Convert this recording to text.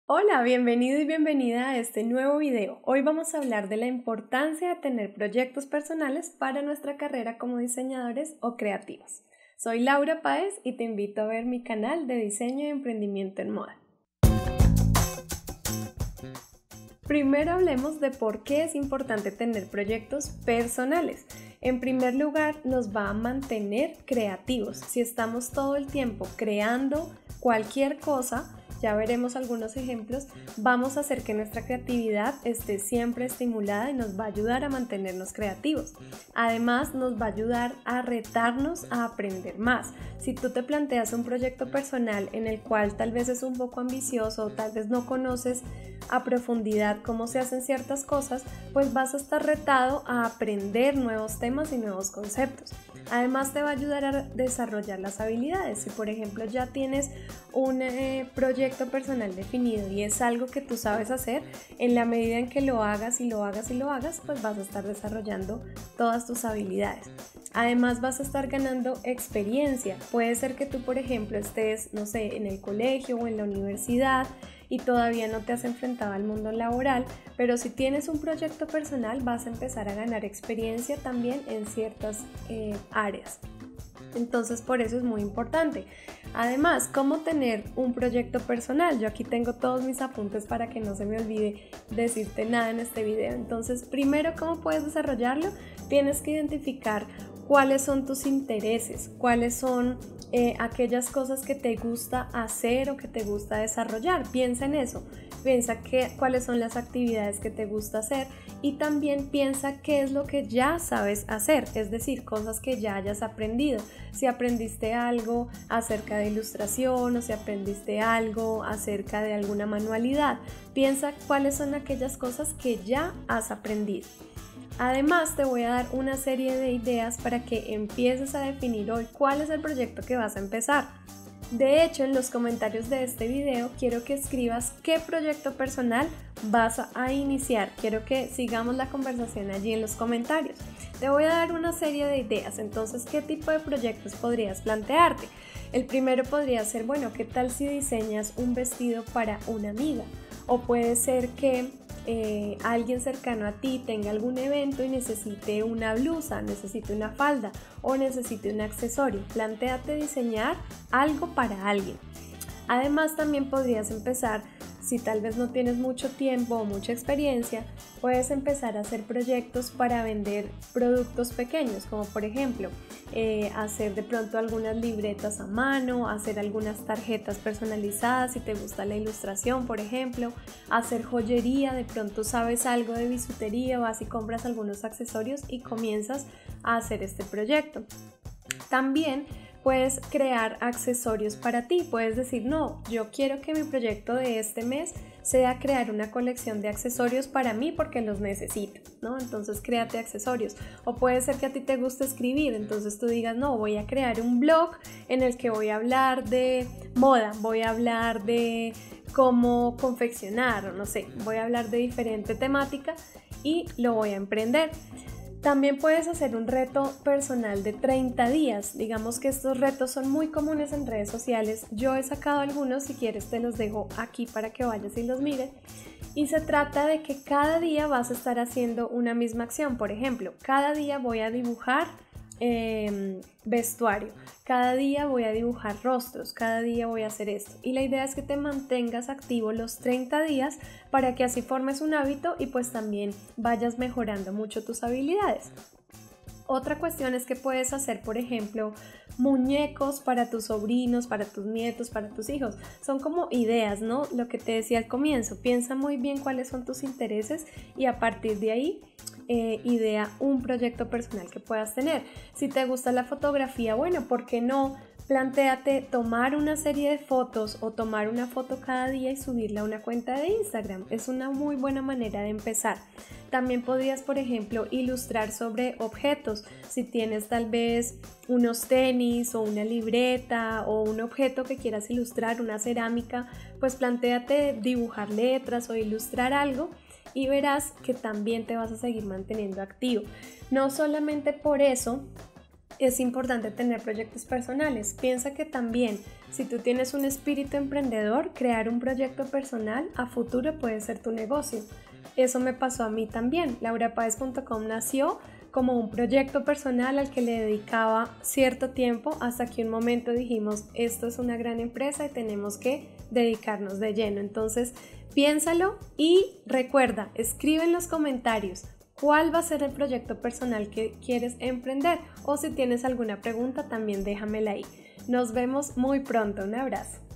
Hola, bienvenido y bienvenida a este nuevo video. Hoy vamos a hablar de la importancia de tener proyectos personales para nuestra carrera como diseñadores o creativos. Soy Laura Páez y te invito a ver mi canal de diseño y emprendimiento en moda. Primero hablemos de por qué es importante tener proyectos personales. En primer lugar, nos va a mantener creativos. Si estamos todo el tiempo creando cualquier cosa, ya veremos algunos ejemplos, vamos a hacer que nuestra creatividad esté siempre estimulada y nos va a ayudar a mantenernos creativos. Además, nos va a ayudar a retarnos a aprender más. Si tú te planteas un proyecto personal en el cual tal vez es un poco ambicioso o tal vez no conoces a profundidad cómo se hacen ciertas cosas, pues vas a estar retado a aprender nuevos temas y nuevos conceptos. Además, te va a ayudar a desarrollar las habilidades. Si por ejemplo ya tienes un proyecto personal definido y es algo que tú sabes hacer, en la medida en que lo hagas y lo hagas y lo hagas, pues vas a estar desarrollando todas tus habilidades. Además, vas a estar ganando experiencia. Puede ser que tú, por ejemplo, estés, no sé, en el colegio o en la universidad y todavía no te has enfrentado al mundo laboral, pero si tienes un proyecto personal vas a empezar a ganar experiencia también en ciertas áreas. Entonces, por eso es muy importante. Además, ¿cómo tener un proyecto personal? Yo aquí tengo todos mis apuntes para que no se me olvide decirte nada en este video. Entonces, primero, ¿cómo puedes desarrollarlo? Tienes que identificar cuáles son tus intereses, cuáles son aquellas cosas que te gusta hacer o que te gusta desarrollar. Piensa en eso, piensa cuáles son las actividades que te gusta hacer y también piensa qué es lo que ya sabes hacer, es decir, cosas que ya hayas aprendido. Si aprendiste algo acerca de ilustración o si aprendiste algo acerca de alguna manualidad, piensa cuáles son aquellas cosas que ya has aprendido. Además, te voy a dar una serie de ideas para que empieces a definir hoy cuál es el proyecto que vas a empezar. De hecho, en los comentarios de este video quiero que escribas qué proyecto personal vas a iniciar. Quiero que sigamos la conversación allí en los comentarios. Te voy a dar una serie de ideas, entonces, ¿qué tipo de proyectos podrías plantearte? El primero podría ser, bueno, ¿qué tal si diseñas un vestido para una amiga? O puede ser que alguien cercano a ti tenga algún evento y necesite una blusa, necesite una falda o necesite un accesorio. Plantéate diseñar algo para alguien. Además, también podrías empezar, si tal vez no tienes mucho tiempo o mucha experiencia, puedes empezar a hacer proyectos para vender productos pequeños, como por ejemplo, hacer de pronto algunas libretas a mano, hacer algunas tarjetas personalizadas si te gusta la ilustración, por ejemplo, hacer joyería, de pronto sabes algo de bisutería, vas y compras algunos accesorios y comienzas a hacer este proyecto. También puedes crear accesorios para ti, puedes decir, no, yo quiero que mi proyecto de este mes sea crear una colección de accesorios para mí porque los necesito, ¿no? Entonces créate accesorios. O puede ser que a ti te guste escribir, entonces tú digas, no, voy a crear un blog en el que voy a hablar de moda, voy a hablar de cómo confeccionar, o no sé, voy a hablar de diferente temática y lo voy a emprender. También puedes hacer un reto personal de 30 días. Digamos que estos retos son muy comunes en redes sociales. Yo he sacado algunos, si quieres te los dejo aquí para que vayas y los mires. Y se trata de que cada día vas a estar haciendo una misma acción. Por ejemplo, cada día voy a dibujar vestuario, cada día voy a dibujar rostros, cada día voy a hacer esto. Y la idea es que te mantengas activo los 30 días para que así formes un hábito y pues también vayas mejorando mucho tus habilidades. Otra cuestión es que puedes hacer, por ejemplo, muñecos para tus sobrinos, para tus nietos, para tus hijos. Son como ideas, ¿no? Lo que te decía al comienzo, piensa muy bien cuáles son tus intereses y a partir de ahí idea un proyecto personal que puedas tener. Si te gusta la fotografía, bueno, ¿por qué no? Plantéate tomar una serie de fotos o tomar una foto cada día y subirla a una cuenta de Instagram. Es una muy buena manera de empezar. También podrías, por ejemplo, ilustrar sobre objetos. Si tienes tal vez unos tenis o una libreta o un objeto que quieras ilustrar, una cerámica, pues plantéate dibujar letras o ilustrar algo y verás que también te vas a seguir manteniendo activo. No solamente por eso, es importante tener proyectos personales. Piensa que también, si tú tienes un espíritu emprendedor, crear un proyecto personal a futuro puede ser tu negocio. Eso me pasó a mí también. LauraPaez.com nació como un proyecto personal al que le dedicaba cierto tiempo hasta que un momento dijimos, esto es una gran empresa y tenemos que dedicarnos de lleno. Entonces, piénsalo y recuerda, escribe en los comentarios cuál va a ser el proyecto personal que quieres emprender, o si tienes alguna pregunta también déjamela ahí. Nos vemos muy pronto, un abrazo.